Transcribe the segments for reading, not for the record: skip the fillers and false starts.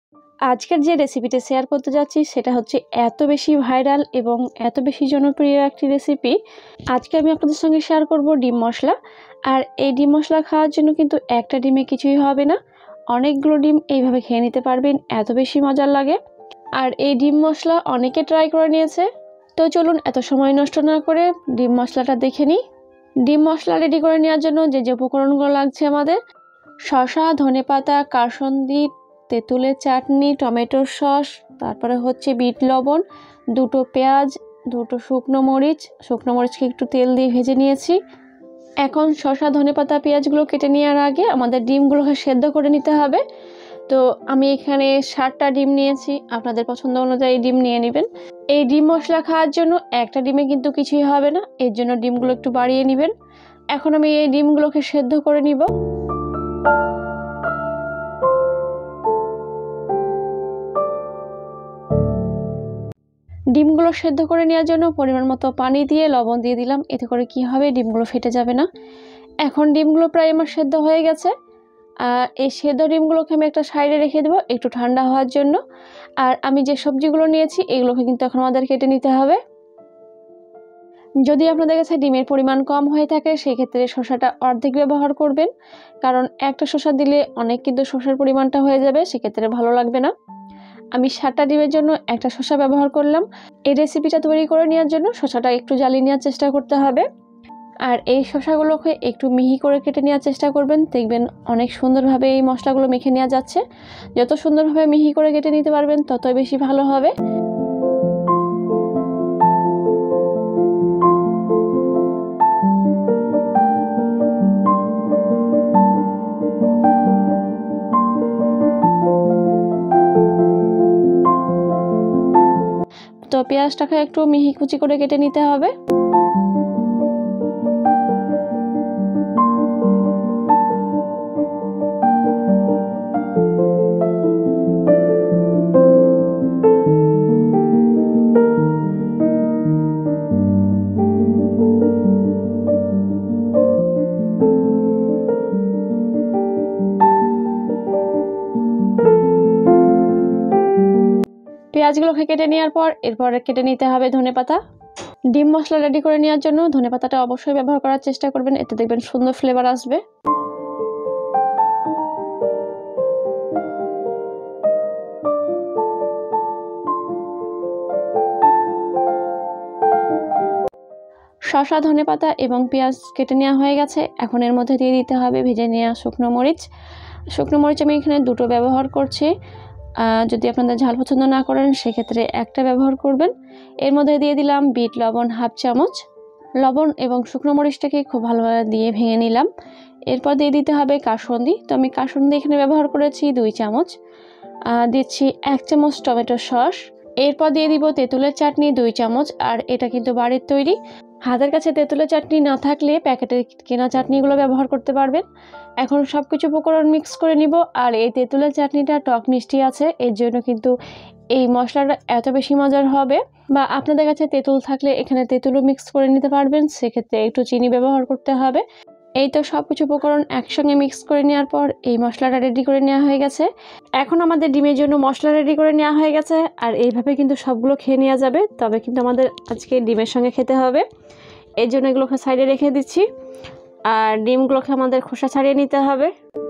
আজকের যে রেসিপিটা শেয়ার করতে যাচ্ছি সেটা হচ্ছে এত বেশি ভাইরাল এবং এত বেশি জনপ্রিয় একটি রেসিপি। আজকে আমি আপনাদের সঙ্গে শেয়ার করব ডিম মশলা। আর এই ডিম মশলা খাওয়ার জন্য কিন্তু একটা ডিমে কিছুই হবে না, অনেকগুলো ডিম এইভাবে খেয়ে নিতে পারবেন, এত বেশি মজার লাগে। আর এই ডিম মশলা অনেকে ট্রাই করে নিয়েছে। তো চলুন এত সময় নষ্ট না করে ডিম মশলাটা দেখে নিই। ডিম মশলা রেডি করে নেওয়ার জন্য যে যে উপকরণগুলো লাগছে আমাদের: শসা, ধনেপাতা, কাসুন্দি, তেঁতুলের চাটনি, টমেটোর সস, তারপরে হচ্ছে বিট লবণ, দুটো পেঁয়াজ, দুটো শুকনো মরিচকে একটু তেল দিয়ে ভেজে নিয়েছি। এখন শসা, ধনেপাতা, পেঁয়াজগুলো কেটে নেওয়ার আগে আমাদের ডিমগুলোকে সেদ্ধ করে নিতে হবে। তো আমি এখানে 7টা ডিম নিয়েছি, আপনাদের পছন্দ অনুযায়ী ডিম নিয়ে নেবেন। এই ডিম মশলা খাওয়ার জন্য একটা ডিমে কিন্তু কিছুই হবে না, এর জন্য ডিমগুলো একটু বাড়িয়ে নেবেন। এখন আমি এই ডিমগুলোকে সেদ্ধ করে নিব। ডিমগুলো সেদ্ধ করে নেওয়ার জন্য পরিমাণ মতো পানি দিয়ে লবণ দিয়ে দিলাম, এতে করে কি হবে, ডিমগুলো ফেটে যাবে না। এখন ডিমগুলো প্রায় আমার সেদ্ধ হয়ে গেছে। আর এই সেদ্ধ ডিমগুলোকে আমি একটা সাইডে রেখে দেবো একটু ঠান্ডা হওয়ার জন্য। আর আমি যে সবজিগুলো নিয়েছি এগুলোকে কিন্তু এখন আমাদের কেটে নিতে হবে। যদি আপনাদের কাছে ডিমের পরিমাণ কম হয়ে থাকে সেক্ষেত্রে শসাটা অর্ধেক ব্যবহার করবেন, কারণ একটা শসা দিলে অনেক কিন্তু শসার পরিমাণটা হয়ে যাবে, সেক্ষেত্রে ভালো লাগবে না। আমি 7টা ডিমের জন্য একটা শসা ব্যবহার করলাম। এই রেসিপিটা তৈরি করে নেওয়ার জন্য শসাটা একটু জ্বালিয়ে নেওয়ার চেষ্টা করতে হবে। আর এই শসাগুলোকে একটু মিহি করে কেটে নেওয়ার চেষ্টা করবেন, দেখবেন অনেক সুন্দরভাবে এই মশলাগুলো মেখে নেওয়া যাচ্ছে। যত সুন্দরভাবে মিহি করে কেটে নিতে পারবেন ততই বেশি ভালো হবে। তো পেঁয়াজটাকে একটু মিহি কুচি করে কেটে নিতে হবে। পেঁয়াজগুলোকে কেটে নেওয়ার পর এরপর কেটে নিতে হবে ধনেপাতা। ডিম মশলা রেডি করে নেওয়ার জন্য ধনেপাতাটা অবশ্যই ব্যবহার করার চেষ্টা করবেন, এতে দেখবেন সুন্দর ফ্লেভার আসবে। শসা, ধনেপাতা এবং পেঁয়াজ কেটে নেওয়া হয়ে গেছে। এখন এর মধ্যে দিয়ে দিতে হবে ভেজে নেওয়া শুকনো মরিচ। আমি এখানে 2টো ব্যবহার করছি। যদি আপনাদের ঝাল পছন্দ না করেন সেক্ষেত্রে একটা ব্যবহার করবেন। এর মধ্যে দিয়ে দিলাম বিট লবণ 1/2 চামচ। লবণ এবং শুকনো মরিচটাকে খুব ভালোভাবে দিয়ে ভেঙে নিলাম। এরপর দিয়ে দিতে হবে কাসুন্দি। তো আমি কাসুন্দি এখানে ব্যবহার করেছি 2 চামচ। দিচ্ছি 1 চামচ টমেটো সস। এরপর দিয়ে দিব তেঁতুলের চাটনি 2 চামচ। আর এটা কিন্তু বাড়ির তৈরি, হাতের কাছে তেঁতুলের চাটনি না থাকলে প্যাকেটের কেনা চাটনিগুলো ব্যবহার করতে পারবেন। এখন সব কিছু উপকরণ মিক্স করে নিব। আর এই তেঁতুলের চাটনিটা টক মিষ্টি আছে, এর জন্য কিন্তু এই মশলাটা এত বেশি মজার হবে। বা আপনাদের কাছে তেঁতুল থাকলে এখানে তেঁতুলও মিক্স করে নিতে পারবেন, সেক্ষেত্রে একটু চিনি ব্যবহার করতে হবে। এই তো সব কিছু উপকরণ একসঙ্গে মিক্স করে নেওয়ার পর এই মশলাটা রেডি করে নেওয়া হয়ে গেছে। এখন আমাদের ডিমের জন্য মশলা রেডি করে নেওয়া হয়ে গেছে। আর এইভাবে কিন্তু সবগুলো খেয়ে নেওয়া যাবে, তবে কিন্তু আমাদের আজকে ডিমের সঙ্গে খেতে হবে, এর জন্য এগুলোকে সাইডে রেখে দিচ্ছি। আর ডিমগুলোকে আমাদের খোসা ছাড়িয়ে নিতে হবে।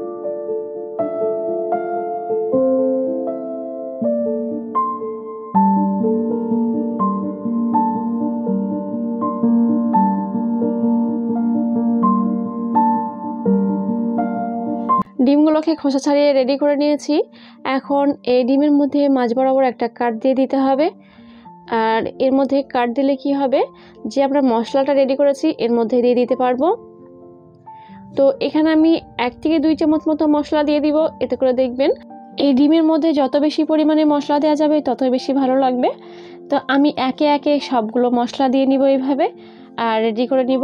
ডিমগুলোকে খোসা ছাড়িয়ে রেডি করে নিয়েছি। এখন এই ডিমের মধ্যে মাঝ বরাবর একটা কাট দিয়ে দিতে হবে। আর এর মধ্যে কাট দিলে কি হবে, যে আমরা মশলাটা রেডি করেছি এর মধ্যে দিয়ে দিতে পারবো। তো এখানে আমি 1 থেকে 2 চামচ মতো মশলা দিয়ে দিব, এতে করে দেখবেন এই ডিমের মধ্যে যত বেশি পরিমাণে মশলা দেওয়া যাবে ততই বেশি ভালো লাগবে। তো আমি একে একে সবগুলো মশলা দিয়ে নিব এইভাবে আর রেডি করে নিব।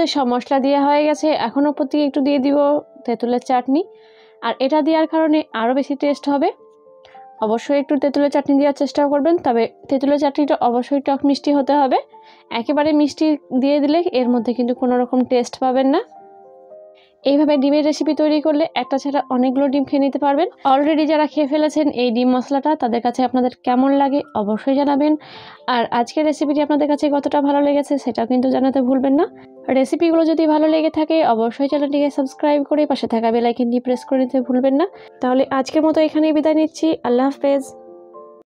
মধ্যে সব মশলা দেওয়া হয়ে গেছে। এখন ওপর থেকে একটু দিয়ে দিব তেঁতুলের চাটনি, আর এটা দেওয়ার কারণে আরও বেশি টেস্ট হবে। অবশ্যই একটু তেঁতুলের চাটনি দেওয়ার চেষ্টা করবেন, তবে তেঁতুলের চাটনিটা অবশ্যই টক মিষ্টি হতে হবে। একেবারে মিষ্টি দিয়ে দিলে এর মধ্যে কিন্তু কোনো রকম টেস্ট পাবেন না। এইভাবে ডিমের রেসিপি তৈরি করলে একটা ছাড়া অনেকগুলো ডিম খেয়ে নিতে পারবেন। অলরেডি যারা খেয়ে ফেলেছেন এই ডিম মশলাটা, তাদের কাছে আপনাদের কেমন লাগে অবশ্যই জানাবেন। আর আজকের রেসিপিটি আপনাদের কাছে কতটা ভালো লেগেছে সেটাও কিন্তু জানাতে ভুলবেন না। রেসিপিগুলো যদি ভালো লেগে থাকে অবশ্যই চ্যানেলটিকে সাবস্ক্রাইব করে পাশে থাকা বেল আইকনটি প্রেস করে নিতে ভুলবেন না। তাহলে আজকের মতো এখানেই বিদায় নিচ্ছি। আল্লাহ হাফেজ।